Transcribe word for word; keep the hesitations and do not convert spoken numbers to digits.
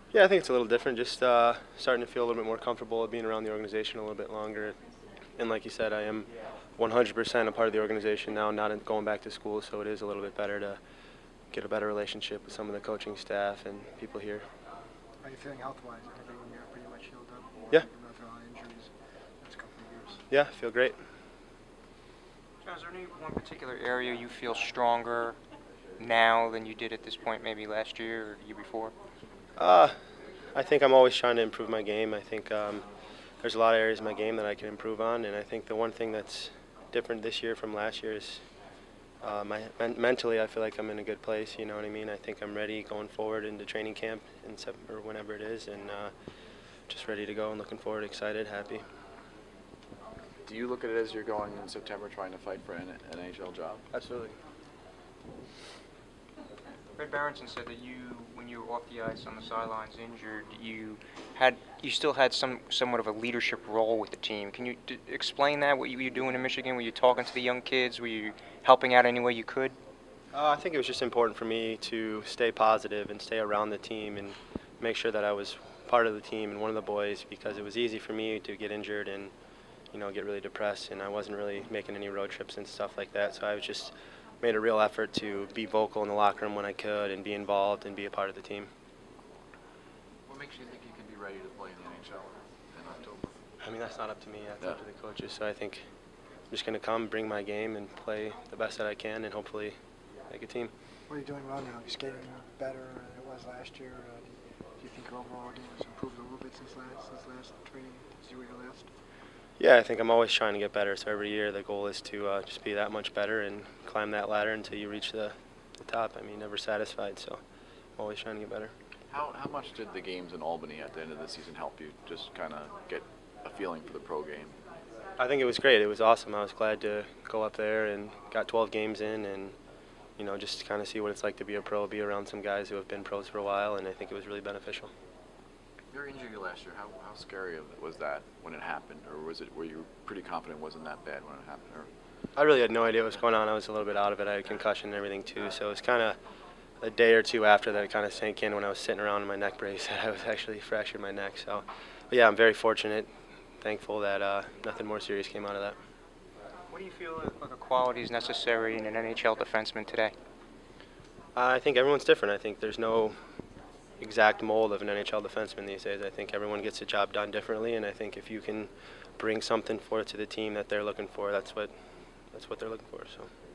Yeah, I think it's a little different. Just uh, starting to feel a little bit more comfortable being around the organization a little bit longer. And like you said, I am one hundred percent a part of the organization now, not in going back to school, so it is a little bit better to get a better relationship with some of the coaching staff and people here. How are you feeling health-wise? Everything you're pretty much healed up? Yeah. You've gone through a lot of injuries last couple of years. Yeah, I feel great. John, is there any one particular area you feel stronger now than you did at this point, maybe last year or the year before? Uh, I think I'm always trying to improve my game. I think um, there's a lot of areas of my game that I can improve on, and I think the one thing that's different this year from last year is uh, my men mentally. I feel like I'm in a good place. You know what I mean? I think I'm ready going forward into training camp in September, whenever it is, and uh, just ready to go and looking forward, excited, happy. Do you look at it as you're going in September trying to fight for an N H L job? Absolutely. Fred Berenson said that you, when you were off the ice on the sidelines injured, you had you still had some somewhat of a leadership role with the team. Can you d explain that? What you were doing in Michigan? Were you talking to the young kids? Were you helping out any way you could? Uh, I think it was just important for me to stay positive and stay around the team and make sure that I was part of the team and one of the boys, because it was easy for me to get injured and, you know, get really depressed, and I wasn't really making any road trips and stuff like that. So I was just made a real effort to be vocal in the locker room when I could and be involved and be a part of the team. What makes you think you can be ready to play in the N H L in October? I mean, that's not up to me. That's Yeah. up to the coaches. So I think I'm just going to come, bring my game, and play the best that I can, and hopefully make a team. What are you doing well now? You're skating better than it was last year. Uh, do, you, do you think your overall game has improved a little bit since last since last training? Since you were here last? Yeah, I think I'm always trying to get better. So every year the goal is to uh, just be that much better and climb that ladder until you reach the, the top. I mean, never satisfied, so I'm always trying to get better. How, how much did the games in Albany at the end of the season help you just kind of get a feeling for the pro game? I think it was great. It was awesome. I was glad to go up there and got twelve games in and, you know, just kind of see what it's like to be a pro, be around some guys who have been pros for a while, and I think it was really beneficial. Your injury last year, how, how scary was that when it happened? Or was it, were you pretty confident it wasn't that bad when it happened? Or? I really had no idea what was going on. I was a little bit out of it. I had a concussion and everything too, so it was kind of a day or two after that it kind of sank in when I was sitting around in my neck brace that I was actually fractured my neck. So, but yeah, I'm very fortunate, thankful that uh, nothing more serious came out of that. What do you feel are the qualities necessary in an N H L defenseman today? Uh, I think everyone's different. I think there's no exact mold of an N H L defenseman these days. I think everyone gets the job done differently, and I think if you can bring something for to the team that they're looking for, that's what that's what they're looking for. So.